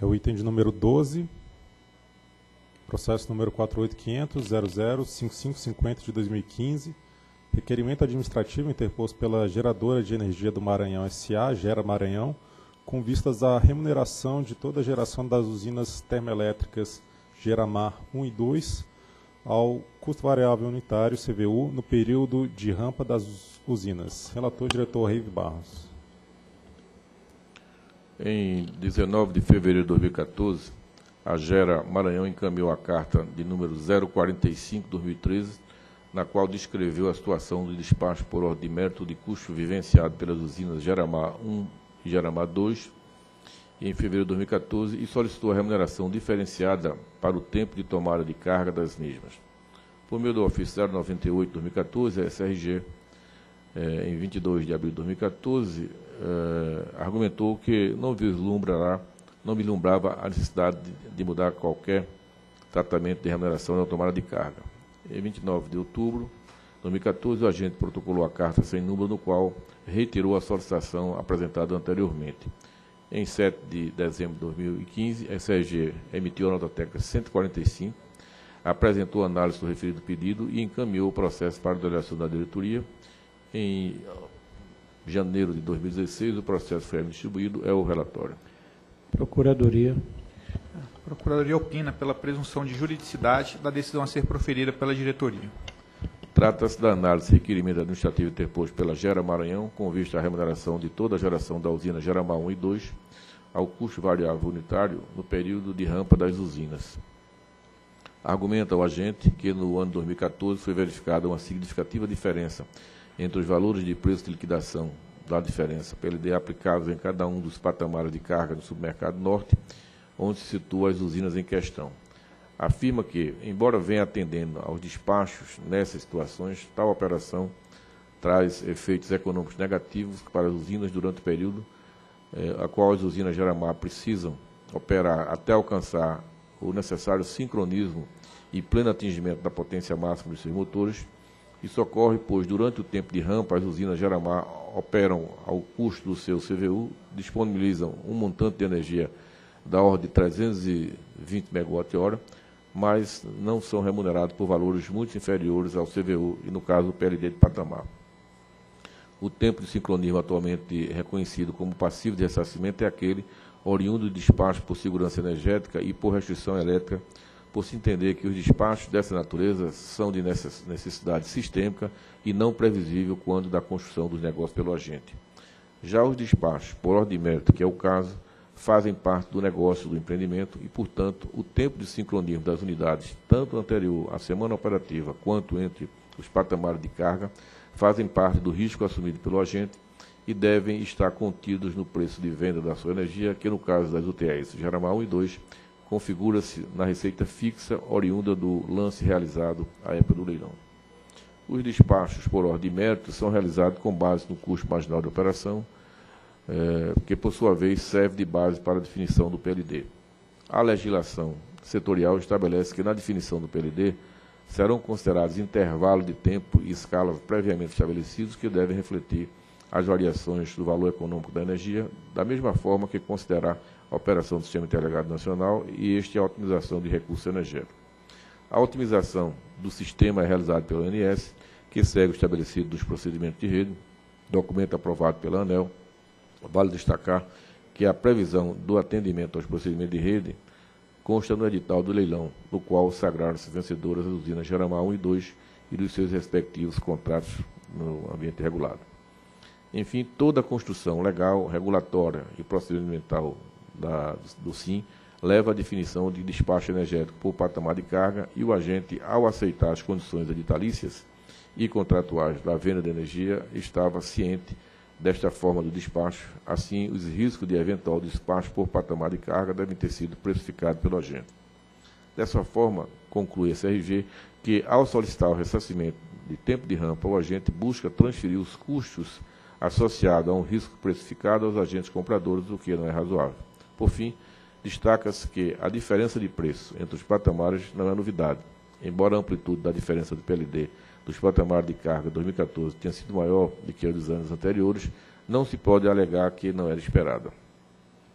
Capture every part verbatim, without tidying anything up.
É o item de número doze, processo número quatro oito quinhentos ponto zero zero cinco cinco cinco zero de dois mil e quinze, requerimento administrativo interposto pela Geradora de Energia do Maranhão S A, Gera Maranhão, com vistas à remuneração de toda a geração das usinas termoelétricas Geramar um e dois ao custo variável unitário, C V U, no período de rampa das usinas. Relator, diretor Reive Barros. Em dezenove de fevereiro de dois mil e quatorze, a Gera Maranhão encaminhou a carta de número zero quarenta e cinco barra dois mil e treze, na qual descreveu a situação do despacho por ordem de mérito de custo vivenciado pelas usinas Geramar um e Geramar dois, em fevereiro de dois mil e quatorze, e solicitou a remuneração diferenciada para o tempo de tomada de carga das mesmas. Por meio do ofício zero noventa e oito barra dois mil e quatorze, a S R G, eh, em vinte e dois de abril de dois mil e quatorze, eh, argumentou que não vislumbra não vislumbrava a necessidade de, de mudar qualquer tratamento de remuneração na tomada de carga. Em vinte e nove de outubro de dois mil e quatorze, o agente protocolou a carta sem número, no qual reiterou a solicitação apresentada anteriormente. Em sete de dezembro de dois mil e quinze, a S R G emitiu a nota técnica cento e quarenta e cinco, apresentou a análise do referido pedido e encaminhou o processo para a delegação da diretoria. Em janeiro de dois mil e dezesseis, o processo foi distribuído. É o relatório. Procuradoria. A Procuradoria opina pela presunção de juridicidade da decisão a ser proferida pela diretoria. Trata-se da análise de requerimento administrativo interposto pela Gera Maranhão, com vista à remuneração de toda a geração da usina Geramar um e dois, ao custo variável unitário no período de rampa das usinas. Argumenta o agente que no ano dois mil e quatorze foi verificada uma significativa diferença entre os valores de preço de liquidação da diferença P L D aplicáveis em cada um dos patamares de carga do submercado norte, onde se situam as usinas em questão. Afirma que, embora venha atendendo aos despachos nessas situações, tal operação traz efeitos econômicos negativos para as usinas durante o período eh, a qual as usinas Geramar precisam operar até alcançar o necessário sincronismo e pleno atingimento da potência máxima de seus motores. Isso ocorre, pois, durante o tempo de rampa, as usinas Geramar operam ao custo do seu C V U, disponibilizam um montante de energia da ordem de trezentos e vinte megawatt-hora, mas não são remunerados por valores muito inferiores ao C V U e, no caso, o P L D de patamar. O tempo de sincronismo atualmente reconhecido como passivo de ressarcimento é aquele oriundo de despacho por segurança energética e por restrição elétrica, por se entender que os despachos dessa natureza são de necessidade sistêmica e não previsível quando da construção dos negócios pelo agente. Já os despachos, por ordem de mérito, que é o caso, fazem parte do negócio do empreendimento e, portanto, o tempo de sincronismo das unidades, tanto anterior à semana operativa quanto entre os patamares de carga, fazem parte do risco assumido pelo agente e devem estar contidos no preço de venda da sua energia, que no caso das U T S Geramar um e dois, configura-se na receita fixa oriunda do lance realizado à época do leilão. Os despachos por ordem de mérito são realizados com base no custo marginal de operação, é, que, por sua vez, serve de base para a definição do P L D. A legislação setorial estabelece que, na definição do P L D, serão considerados intervalos de tempo e escalas previamente estabelecidos que devem refletir as variações do valor econômico da energia, da mesma forma que considerar a operação do Sistema Interligado Nacional e este a otimização de recursos energéticos. A otimização do sistema é realizada pela A N S, que segue o estabelecido dos procedimentos de rede, documento aprovado pela ANEEL. Vale destacar que a previsão do atendimento aos procedimentos de rede consta no edital do leilão, no qual sagraram-se vencedoras as usinas Geramar um e dois e dos seus respectivos contratos no ambiente regulado. Enfim, toda a construção legal, regulatória e procedimental da, do SIM leva à definição de despacho energético por patamar de carga e o agente, ao aceitar as condições editalícias e contratuais da venda de energia, estava ciente desta forma do despacho. Assim, os riscos de eventual despacho por patamar de carga devem ter sido precificados pelo agente. Dessa forma, conclui a S R G que, ao solicitar o ressarcimento de tempo de rampa, o agente busca transferir os custos associados a um risco precificado aos agentes compradores, o que não é razoável. Por fim, destaca-se que a diferença de preço entre os patamares não é novidade. Embora a amplitude da diferença do P L D dos patamares de carga de dois mil e quatorze tenha sido maior do que a dos anos anteriores, não se pode alegar que não era esperada.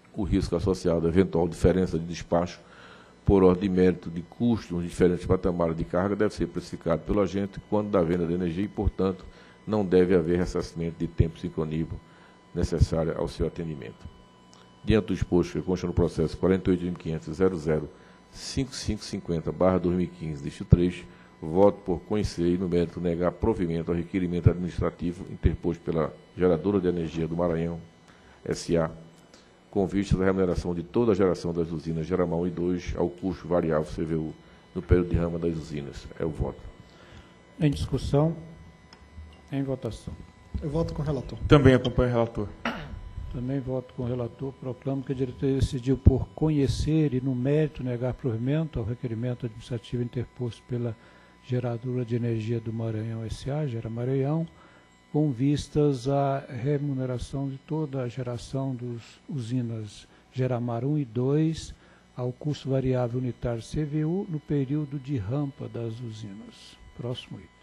o risco associado à eventual diferença de despacho por ordem de mérito de custos nos diferentes patamares de carga deve ser precificado pelo agente quando da venda de energia e, portanto, não deve haver ressarcimento de tempo sincronível necessário ao seu atendimento. Diante do exposto que consta no processo quarenta e oito mil quinhentos ponto zero zero cinco cinco cinco zero barra dois mil e quinze, dígito três, voto por conhecer e, no mérito, negar provimento ao requerimento administrativo interposto pela Geradora de Energia do Maranhão, S A, com vista à remuneração de toda a geração das usinas Geramar um e dois ao custo variável C V U no período de rama das usinas. É o voto. Em discussão, em votação. Eu voto com o relator. Também acompanho o relator. Também voto com o relator. Proclamo que a diretoria decidiu por conhecer e, no mérito, negar provimento ao requerimento administrativo interposto pela Geradora de Energia do Maranhão S A, Gera Maranhão, com vistas à remuneração de toda a geração dos usinas Geramar um e dois ao custo variável unitário C V U no período de rampa das usinas. Próximo item.